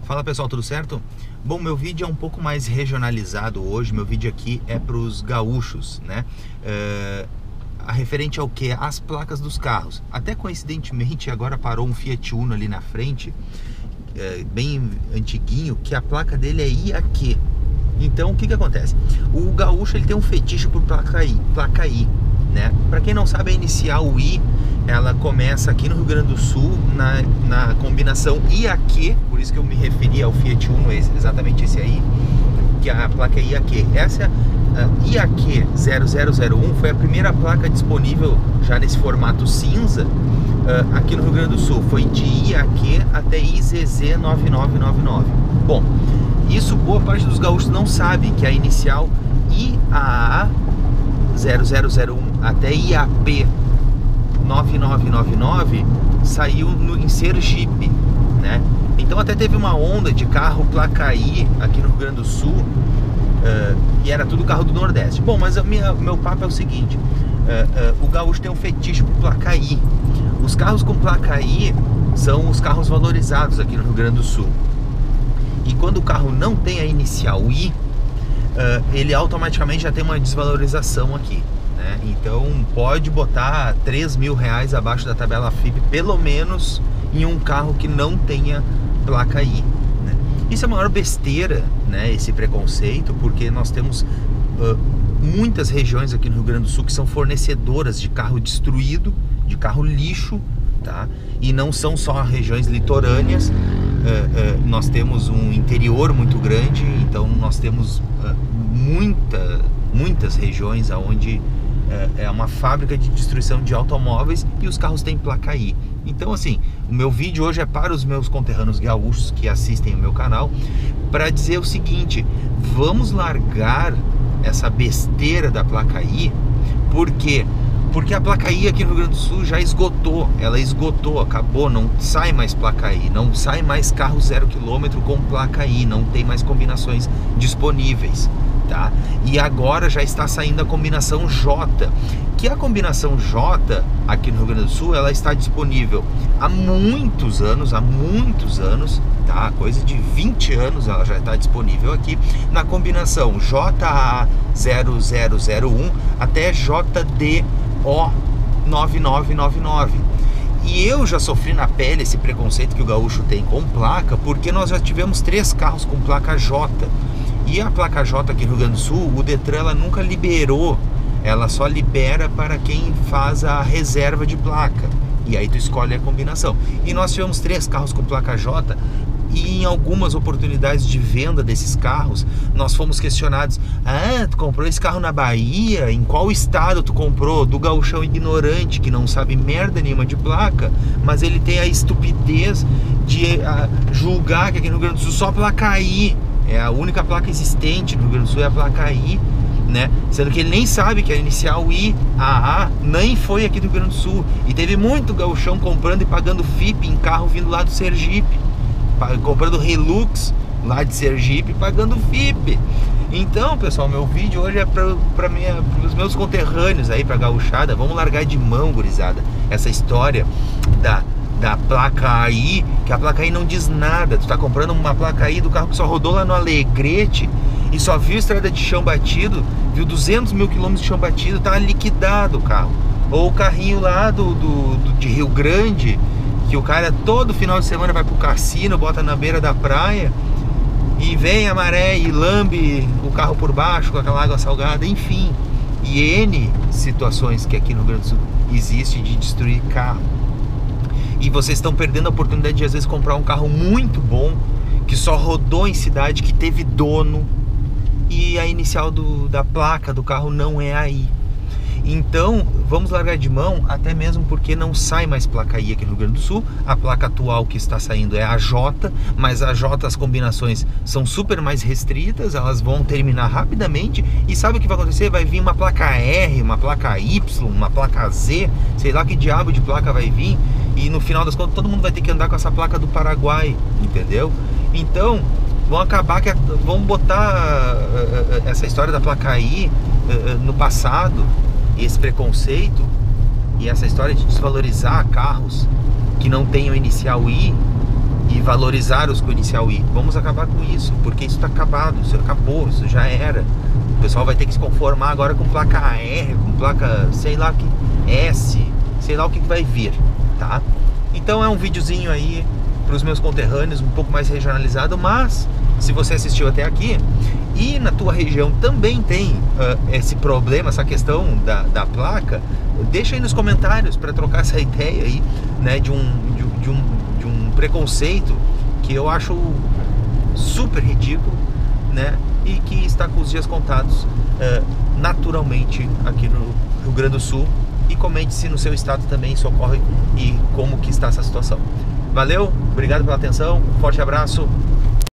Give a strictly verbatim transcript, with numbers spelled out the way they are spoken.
Fala pessoal, tudo certo? Bom, meu vídeo é um pouco mais regionalizado hoje. Meu vídeo aqui é para os gaúchos, né? É, a referente ao que? As placas dos carros. Até coincidentemente agora parou um Fiat Uno ali na frente, é, bem antiguinho, que a placa dele é I A Q. Então o que que acontece? O gaúcho ele tem um fetiche por placa I, placa I, né? Para quem não sabe, a inicial I ela começa aqui no Rio Grande do Sul na, na combinação I A Q, por isso que eu me referi ao Fiat Uno, exatamente esse aí, que a placa é I A Q. Essa uh, I A Q zero zero zero um foi a primeira placa disponível já nesse formato cinza uh, aqui no Rio Grande do Sul. Foi de I A Q até I Z Z nove nove nove nove. Bom, isso boa parte dos gaúchos não sabe, que a inicial I A A zero zero zero um até I A P nove nove nove nove saiu no, em Sergipe, né? Então até teve uma onda de carro placa I aqui no Rio Grande do Sul, uh, e era tudo carro do Nordeste. Bom, mas o meu papo é o seguinte, uh, uh, o gaúcho tem um fetiche por placa I. Os carros com placa I são os carros valorizados aqui no Rio Grande do Sul. E quando o carro não tem a inicial I, uh, ele automaticamente já tem uma desvalorização aqui. Então pode botar três mil reais abaixo da tabela F I P, pelo menos em um carro que não tenha placa I, né? Isso é a maior besteira, né, esse preconceito, porque nós temos uh, muitas regiões aqui no Rio Grande do Sul que são fornecedoras de carro destruído, de carro lixo, tá? E não são só regiões litorâneas, uh, uh, nós temos um interior muito grande, então nós temos uh, muita, muitas regiões onde é uma fábrica de destruição de automóveis e os carros têm placa I. Então assim, o meu vídeo hoje é para os meus conterrâneos gaúchos que assistem o meu canal, para dizer o seguinte: vamos largar essa besteira da placa I. Por quê? Porque a placa I aqui no Rio Grande do Sul já esgotou, ela esgotou, acabou, não sai mais placa I, não sai mais carro zero quilômetro com placa I, não tem mais combinações disponíveis, tá? E agora já está saindo a combinação J, que a combinação J aqui no Rio Grande do Sul, ela está disponível há muitos anos, há muitos anos, tá? Coisa de vinte anos ela já está disponível aqui, na combinação J A zero zero zero um até J D O nove nove nove nove. E eu já sofri na pele esse preconceito que o gaúcho tem com placa, porque nós já tivemos três carros com placa J. E a placa J aqui no Rio Grande do Sul, o Detran ela nunca liberou, ela só libera para quem faz a reserva de placa. E aí tu escolhe a combinação. E nós tivemos três carros com placa J, e em algumas oportunidades de venda desses carros, nós fomos questionados: ah, tu comprou esse carro na Bahia? Em qual estado tu comprou? Do gauchão ignorante, que não sabe merda nenhuma de placa, mas ele tem a estupidez de a, julgar que aqui no Rio Grande do Sul só placa I. É a única placa existente no Rio Grande do Sul, é a placa I, né? Sendo que ele nem sabe que a inicial I A A nem foi aqui do Rio Grande do Sul. E teve muito gauchão comprando e pagando F I P em carro vindo lá do Sergipe, comprando Hilux lá de Sergipe, pagando F I P. Então, pessoal, meu vídeo hoje é para os meus conterrâneos aí, pra gauchada. Vamos largar de mão, gurizada, essa história da da placa I, que a placa I não diz nada. Tu tá comprando uma placa I do carro que só rodou lá no Alegrete e só viu estrada de chão batido, viu duzentos mil quilômetros de chão batido, tá liquidado o carro. Ou o carrinho lá do, do, do, de Rio Grande, que o cara todo final de semana vai pro cassino, bota na beira da praia e vem a maré e lambe o carro por baixo com aquela água salgada, enfim. E N situações que aqui no Rio Grande do Sul existe de destruir carro. E vocês estão perdendo a oportunidade de às vezes comprar um carro muito bom, que só rodou em cidade, que teve dono, e a inicial do, da placa do carro não é aí. Então vamos largar de mão, até mesmo porque não sai mais placa I aqui no Rio Grande do Sul. A placa atual que está saindo é a J, mas a J, as combinações são super mais restritas, elas vão terminar rapidamente. E sabe o que vai acontecer? Vai vir uma placa R, uma placa Y, uma placa Z, sei lá que diabo de placa vai vir. E no final das contas todo mundo vai ter que andar com essa placa do Paraguai, entendeu? Então vão acabar que vão botar uh, uh, essa história da placa I uh, uh, no passado, esse preconceito e essa história de desvalorizar carros que não tenham inicial I, e valorizar os com inicial I. Vamos acabar com isso, porque isso está acabado, isso acabou, isso já era. O pessoal vai ter que se conformar agora com placa A R, com placa, sei lá que S, sei lá o que vai vir, tá? Então é um videozinho aí para os meus conterrâneos, um pouco mais regionalizado, mas se você assistiu até aqui e na tua região também tem uh, esse problema, essa questão da, da placa, deixa aí nos comentários para trocar essa ideia aí, né, de um, de, de um, de um preconceito que eu acho super ridículo, né, e que está com os dias contados uh, naturalmente aqui no Rio Grande do Sul. E comente se no seu estado também isso ocorre e como que está essa situação. Valeu, obrigado pela atenção, forte abraço.